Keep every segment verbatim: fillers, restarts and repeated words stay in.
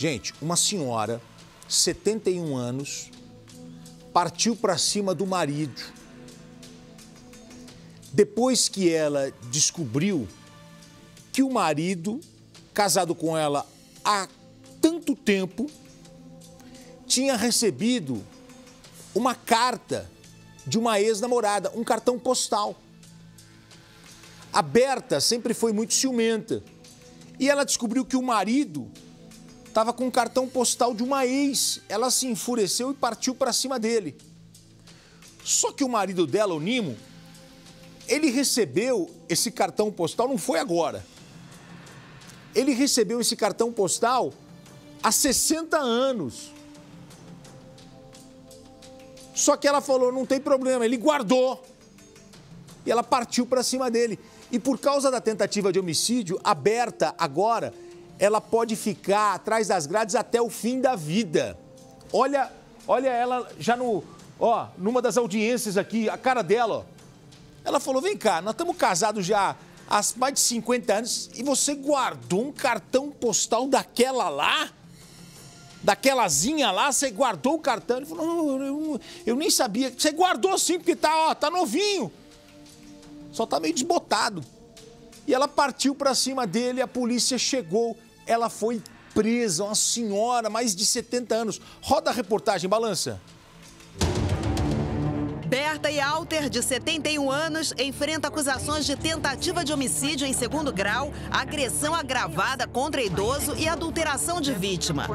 Gente, uma senhora, setenta e um anos, partiu para cima do marido. Depois que ela descobriu que o marido, casado com ela há tanto tempo, tinha recebido uma carta de uma ex-namorada, um cartão postal. A Berta sempre foi muito ciumenta e ela descobriu que o marido estava com um cartão postal de uma ex. Ela se enfureceu e partiu para cima dele. Só que o marido dela, o Nimo, ele recebeu esse cartão postal, não foi agora. Ele recebeu esse cartão postal há sessenta anos. Só que ela falou, não tem problema, ele guardou. E ela partiu para cima dele. E por causa da tentativa de homicídio, a Berta agora, ela pode ficar atrás das grades até o fim da vida. Olha, olha ela já no, ó, numa das audiências aqui, a cara dela, ó. Ela falou, vem cá, nós estamos casados já há mais de cinquenta anos e você guardou um cartão postal daquela lá? Daquelazinha lá, você guardou o cartão? Ele falou, não, eu, eu nem sabia. Você guardou sim, porque tá, ó, tá novinho. Só tá meio desbotado. E ela partiu para cima dele, a polícia chegou, ela foi presa, uma senhora, mais de setenta anos. Roda a reportagem, balança. Berta Yalter, de setenta e um anos, enfrenta acusações de tentativa de homicídio em segundo grau, agressão agravada contra idoso e adulteração de vítima.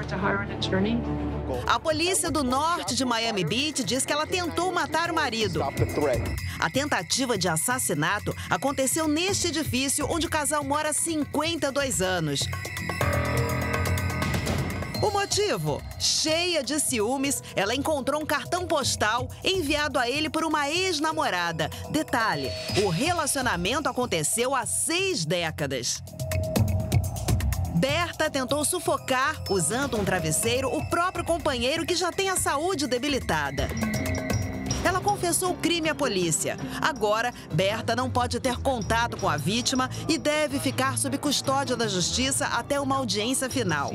A polícia do norte de Miami Beach diz que ela tentou matar o marido. A tentativa de assassinato aconteceu neste edifício onde o casal mora há cinquenta e dois anos. O motivo? Cheia de ciúmes, ela encontrou um cartão postal enviado a ele por uma ex-namorada. Detalhe, o relacionamento aconteceu há seis décadas. Berta tentou sufocar, usando um travesseiro, o próprio companheiro que já tem a saúde debilitada. Ela confessou o crime à polícia. Agora, Berta não pode ter contato com a vítima e deve ficar sob custódia da justiça até uma audiência final.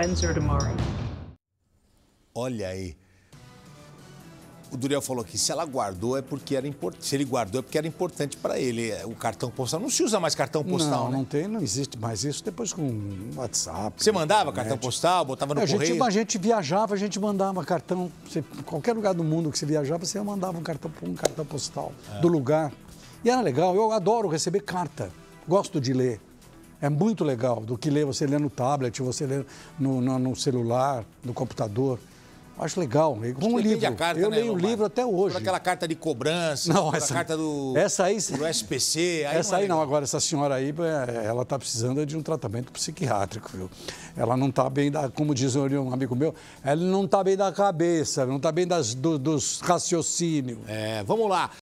Olha aí. O Duriel falou que se ela guardou é porque era importante. Se ele guardou é porque era importante para ele. O cartão postal. Não se usa mais cartão postal, não, né? Não tem, não existe mais isso. Depois com WhatsApp. Você mandava internet. cartão postal, botava no a correio? Gente, a gente viajava, a gente mandava cartão. Você, qualquer lugar do mundo que você viajava, você mandava um cartão, um cartão postal é. do lugar. E era legal. Eu adoro receber carta. Gosto de ler. É muito legal do que ler. Você lê no tablet, você lê no, no, no celular, no computador. Acho legal. Com um livro. Carta, eu né, leio o livro até hoje. Por aquela carta de cobrança, não, por essa, a carta do, essa aí, do S P C. Aí essa não é aí não. Agora, essa senhora aí, ela está precisando de um tratamento psiquiátrico, viu? Ela não está bem, da, como diz um amigo meu, ela não está bem da cabeça, não está bem das, do, dos raciocínios. É, vamos lá.